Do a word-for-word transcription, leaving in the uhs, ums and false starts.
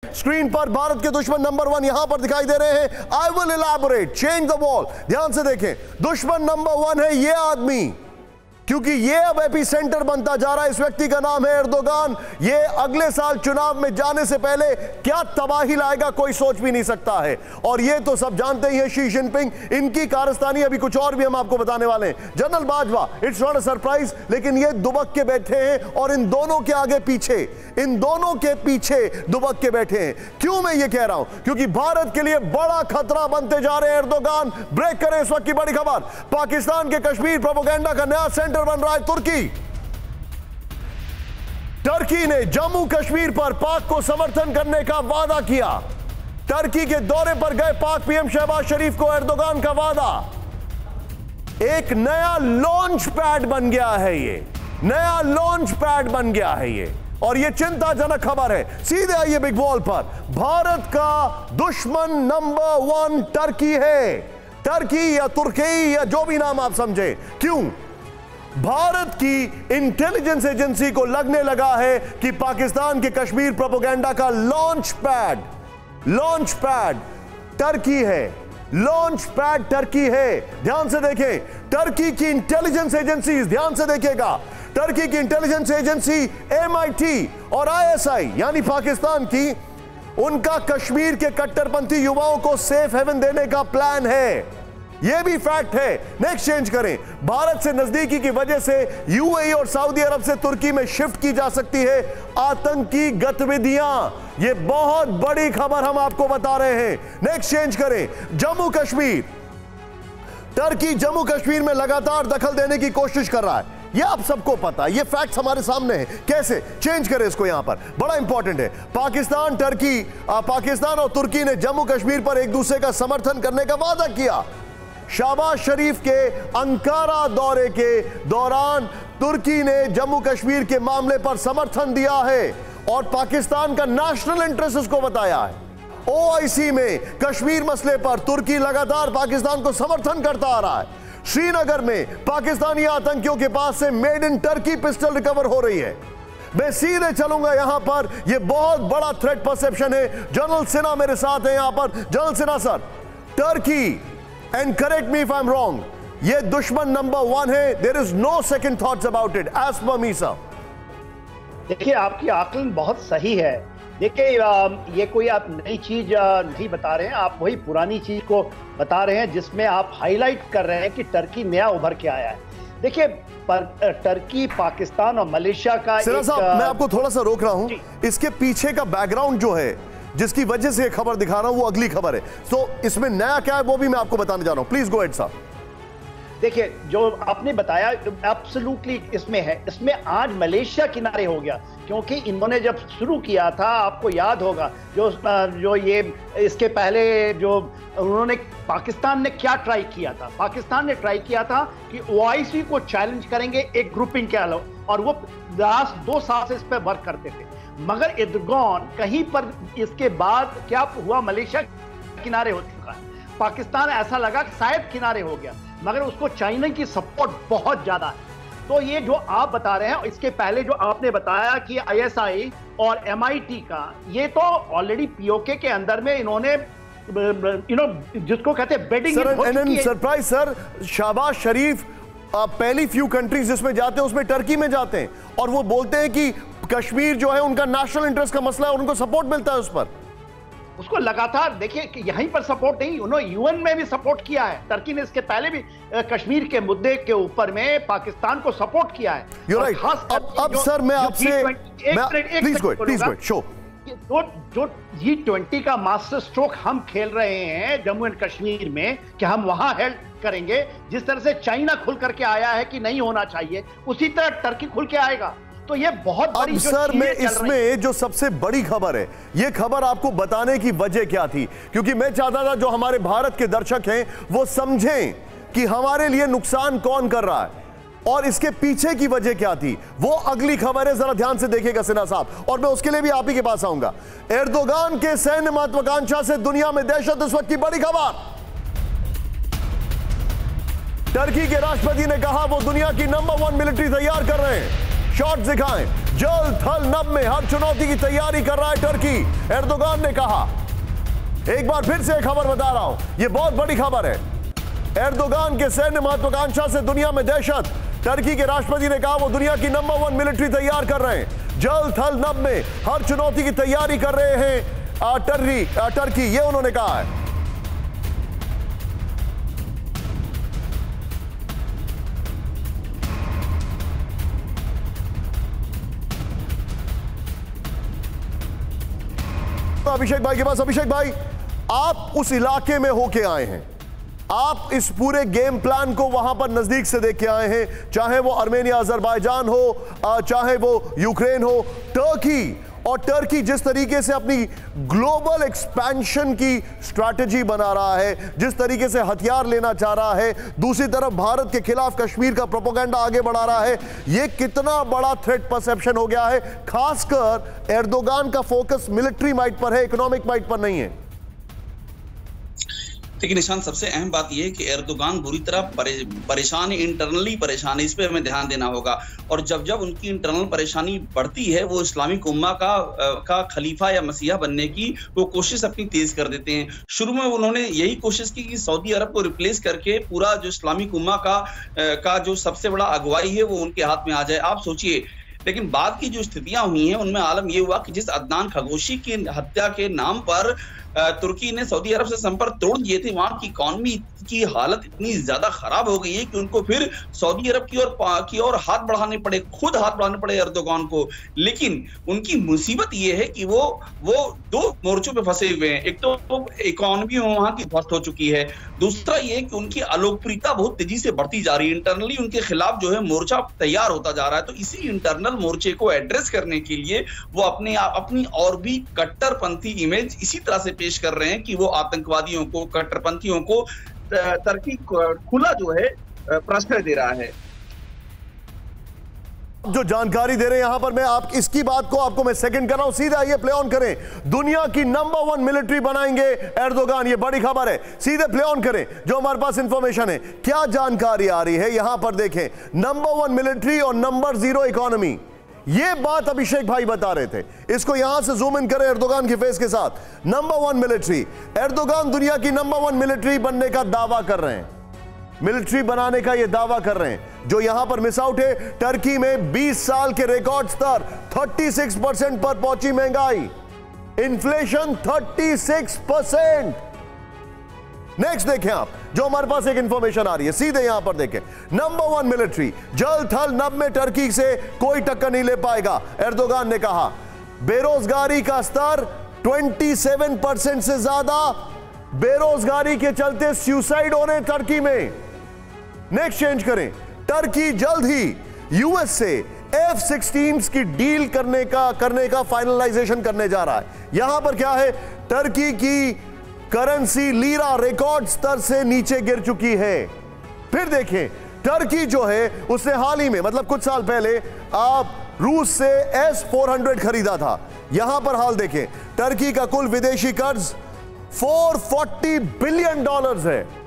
Screen पर भारत के दुश्मन नंबर वन यहां पर दिखाई दे रहे हैं। I will elaborate, change the wall. ध्यान से देखें, दुश्मन नंबर वन है ये आदमी, क्योंकि ये अब एपी सेंटर बनता जा रहा है। इस व्यक्ति का नाम है एर्दोगान। ये अगले साल चुनाव में जाने से पहले क्या तबाही लाएगा कोई सोच भी नहीं सकता है। और ये तो सब जानते ही हैं शी जिनपिंग, इनकी कारस्तानी अभी कुछ और भी हम आपको बताने वाले हैं। General Bajwa, it's not a surprise, लेकिन ये दुबक के बैठे हैं और इन दोनों के आगे पीछे, इन दोनों के पीछे दुबक के बैठे हैं। क्यों मैं ये कह रहा हूं? क्योंकि भारत के लिए बड़ा खतरा बनते जा रहे हैं एर्दोगान। ब्रेक करें इस वक्त की बड़ी खबर। पाकिस्तान के कश्मीर प्रोपेगेंडा का नया सेंटर बन रहा है तुर्की। टर्की ने जम्मू कश्मीर पर पाक को समर्थन करने का वादा किया। टर्की के दौरे पर गए पाक पीएम शहबाज शरीफ को एर्दोगान का वादा एक नया लॉन्च पैड बन गया है। ये नया लॉन्च पैड बन गया है ये, और ये चिंताजनक खबर है। सीधे आइए बिग वॉल पर। भारत का दुश्मन नंबर वन टर्की है। टर्की या तुर्की या जो भी नाम आप समझे। क्यों? भारत की इंटेलिजेंस एजेंसी को लगने लगा है कि पाकिस्तान के कश्मीर प्रोपेगेंडा का launch pad launch pad Turkey है। लॉन्च पैड टर्की है। ध्यान से देखें, टर्की की इंटेलिजेंस एजेंसी, ध्यान से देखिएगा, टर्की की intelligence agency M I T और आई एस आई यानी पाकिस्तान की, उनका कश्मीर के कट्टरपंथी युवाओं को सेफ हेवन देने का प्लान है। यह भी फैक्ट है। नेक्स्ट चेंज करें। भारत से नजदीकी की वजह से यूएई और सऊदी अरब से तुर्की में शिफ्ट की जा सकती है आतंकी गतिविधियां। यह बहुत बड़ी खबर हम आपको बता रहे हैं। नेक्स्ट चेंज करें। जम्मू कश्मीर, टर्की जम्मू कश्मीर में लगातार दखल देने की कोशिश कर रहा है। यह आप सबको पता है, ये फैक्ट्स हमारे सामने हैं। कैसे? चेंज करें इसको। यहां पर बड़ा इंपॉर्टेंट है। पाकिस्तान टर्की आ, पाकिस्तान और तुर्की ने जम्मू कश्मीर पर एक दूसरे का समर्थन करने का वादा किया। शहबाज शरीफ के अंकारा दौरे के दौरान तुर्की ने जम्मू कश्मीर के मामले पर समर्थन दिया है और पाकिस्तान का नेशनल इंटरेस्ट उसको बताया है। ओआईसी में कश्मीर मसले पर तुर्की लगातार पाकिस्तान को समर्थन करता आ रहा है। श्रीनगर में पाकिस्तानी आतंकियों के पास से made in Turkey pistol recover हो रही है। मैं सीधे चलूंगा यहां पर। यह बहुत बड़ा थ्रेट परसेप्शन है। जनरल सिन्हा मेरे साथ है यहां पर। General Sinha sir, Turkey, and correct me if I am wrong, ये दुश्मन नंबर वन है। There is no second thoughts about it as per me sir. देखिए, आपकी आकलन बहुत सही है। देखिए, ये कोई आप नई चीज नहीं बता रहे हैं, आप वही पुरानी चीज को बता रहे हैं जिसमें आप हाईलाइट कर रहे हैं कि टर्की नया उभर के आया है। देखिए, पर टर्की, पाकिस्तान और मलेशिया का सिन्हा साहब, मैं आपको थोड़ा सा रोक रहा हूं। इसके पीछे का बैकग्राउंड जो है, जिसकी वजह से खबर दिखा रहा हूं, वो अगली खबर है। तो इसमें नया क्या है वो भी मैं आपको बताने जा रहा हूं। प्लीज गो अहेड साहब। देखिए, जो आपने बताया एब्सोल्युटली इसमें है। इसमें आज मलेशिया किनारे हो गया, क्योंकि इन्होंने जब शुरू किया था, आपको याद होगा, जो जो ये इसके पहले जो उन्होंने, पाकिस्तान ने क्या ट्राई किया था? पाकिस्तान ने ट्राई किया था कि ओआईसी को चैलेंज करेंगे एक ग्रुपिंग के अलावा, और वो लास्ट दो साल से इस पर वर्क करते थे। मगर एर्दोगान कहीं पर इसके बाद क्या हुआ, मलेशिया किनारे हो चुका है। पाकिस्तान ऐसा लगा कि शायद किनारे हो गया, मगर उसको चाइना की सपोर्ट बहुत ज्यादा है। तो ये जो आप बता रहे हैं, इसके पहले जो आपने बताया कि आईएसआई और एमआईटी का, ये तो ऑलरेडी पीओके के अंदर में इन्होंने, यू नो, जिसको कहते हैं बेडिंग। Sir, surprise sir, Shahbaz Sharif पहली फ्यू कंट्रीज जिसमें जाते हैं उसमें टर्की में जाते हैं, और वो बोलते हैं कि कश्मीर जो है उनका नेशनल इंटरेस्ट का मसला है और उनको सपोर्ट मिलता है उस पर। उसको लगातार देखिए कि यहीं पर सपोर्ट नहीं, उन्होंने यूएन में भी सपोर्ट किया है। टर्की ने इसके पहले भी कश्मीर के मुद्दे के ऊपर में पाकिस्तान को सपोर्ट किया है। You're right. अब, अब जो, सर मैं आपसे please go please go show जो जो जी ट्वेंटी का मास्टर स्ट्रोक हम खेल रहे हैं जम्मू एंड कश्मीर में कि हम वहां हेल्प करेंगे, जिस तरह से चाइना खुल करके आया है कि नहीं होना चाहिए, उसी तरह टर्की खुल के आएगा। तो ये बहुत बड़ी अब सर मैं इसमें जो सबसे बड़ी खबर है, ये खबर आपको बताने की वजह क्या थी, क्योंकि मैं चाहता था जो हमारे भारत के दर्शक हैं वो समझें कि हमारे लिए नुकसान कौन कर रहा है और इसके पीछे की वजह क्या थी। वो अगली खबर है, जरा ध्यान से देखिएगा सिन्हा साहब, और मैं उसके लिए भी आप ही के पास आऊंगा। एर्दोगान के सैन्य महत्वाकांक्षा से दुनिया में दहशत, इस वक्त की बड़ी खबर। टर्की के राष्ट्रपति ने कहा वो दुनिया की नंबर वन मिलिट्री तैयार कर रहे हैं। शॉट दिखाएं। जल थल नभ में हर चुनौती की तैयारी कर रहा है टर्की, एर्दोगान ने कहा। एक बार फिर से खबर बता रहा हूं, यह बहुत बड़ी खबर है। एर्दोगान के सैन्य महत्वाकांक्षा से दुनिया में दहशत। टर्की के राष्ट्रपति ने कहा वो दुनिया की नंबर वन मिलिट्री तैयार कर रहे हैं, जल थल नभ में हर चुनौती की तैयारी कर रहे हैं टर्की टर्की ये उन्होंने कहा है। अभिषेक भाई के पास। अभिषेक भाई, आप उस इलाके में होके आए हैं, आप इस पूरे गेम प्लान को वहां पर नजदीक से देख के आए हैं, चाहे वो आर्मेनिया अजरबैजान हो, चाहे वो यूक्रेन हो। टर्की और टर्की जिस तरीके से अपनी ग्लोबल एक्सपेंशन की स्ट्रैटेजी बना रहा है, जिस तरीके से हथियार लेना चाह रहा है, दूसरी तरफ भारत के खिलाफ कश्मीर का प्रोपेगेंडा आगे बढ़ा रहा है, यह कितना बड़ा थ्रेट परसेप्शन हो गया है। खासकर एर्दोगान का फोकस मिलिट्री माइट पर है, इकोनॉमिक माइट पर नहीं है। देखिए निशान, सबसे अहम बात यह है कि एर्दोगान बुरी तरह परे, परेशान है, इंटरनली परेशान है। इस पे हमें ध्यान देना होगा। और जब जब उनकी इंटरनल परेशानी बढ़ती है, वो इस्लामिक उम्मा का का खलीफा या मसीहा बनने की वो कोशिश अपनी तेज कर देते हैं। शुरू में उन्होंने यही कोशिश की कि सऊदी अरब को रिप्लेस करके पूरा जो इस्लामिक उम्मा का का जो सबसे बड़ा अगुवाई है वो उनके हाथ में आ जाए। आप सोचिए, लेकिन बाद की जो स्थितियां हुई हैं उनमें आलम यह हुआ कि जिस अदनान खगोशी की हत्या के नाम पर तुर्की ने सऊदी अरब से संपर्क तोड़ दिए थे, वहां की इकॉनमी की हालत इतनी ज्यादा खराब हो गई है कि उनको फिर सऊदी अरब की ओर की ओर हाथ बढ़ाने पड़े, खुद हाथ बढ़ाने पड़े एर्दोगान को। लेकिन उनकी मुसीबत ये है कि वो वो दो मोर्चों पे फंसे हुए हैं। एक तो इकॉनमी वहां की ध्वस्त हो चुकी है, दूसरा ये कि उनकी अलोकप्रियता बहुत तेजी से बढ़ती जा रही है। इंटरनली उनके खिलाफ जो है मोर्चा तैयार होता जा रहा है। तो इसी इंटरनल मोर्चे को एड्रेस करने के लिए वो अपने अपनी और भी कट्टरपंथी इमेज इसी तरह से पेश कर रहे हैं कि वो आतंकवादियों को, कट्टरपंथियों को टर्की खुला जो है प्रश्रय दे रहा है। जो जानकारी दे रहे हैं यहां पर, मैं आप इसकी बात को आपको मैं सेकंड कर रहा हूं। सीधा आइए प्ले ऑन करें। दुनिया की नंबर वन मिलिट्री बनाएंगे एर्दोगान, ये बड़ी खबर है। सीधे प्ले ऑन करें जो हमारे पास इंफॉर्मेशन है। क्या जानकारी आ रही है यहां पर देखें। नंबर वन मिलिट्री और नंबर जीरो इकोनॉमी, ये बात अभिषेक भाई बता रहे थे। इसको यहां से जूम इन करें एर्दोगान के फेस के साथ। नंबर वन मिलिट्री, एर्दोगान दुनिया की नंबर वन मिलिट्री बनने का दावा कर रहे हैं, मिलिट्री बनाने का ये दावा कर रहे हैं। जो यहां पर मिस आउट है, टर्की में बीस साल के रिकॉर्ड स्तर, छत्तीस परसेंट पर पहुंची महंगाई, इन्फ्लेशन छत्तीस परसेंट। नेक्स्ट देखें आप, जो हमारे पास एक इंफॉर्मेशन आ रही है, सीधे यहां पर देखें। नंबर वन मिलिट्री, जल थल नभ में टर्की से कोई टक्कर नहीं ले पाएगा, एर्दोगान ने कहा। बेरोजगारी का स्तर सत्ताईस परसेंट से ज्यादा, बेरोजगारी के चलते सुसाइड हो रहे हैं टर्की में। नेक्स्ट चेंज करें, टर्की जल्द ही यूएस से एफ सिक्सटीन की डील करने का करने का फाइनलाइजेशन करने जा रहा है। यहां पर क्या है, टर्की की करेंसी लीरा रिकॉर्ड स्तर से नीचे गिर चुकी है। फिर देखें, टर्की जो है उसने हाल ही में, मतलब कुछ साल पहले, आप रूस से एस फोर हंड्रेड खरीदा था। यहां पर हाल देखें, टर्की का कुल विदेशी कर्ज चार सौ चालीस बिलियन डॉलर्स है।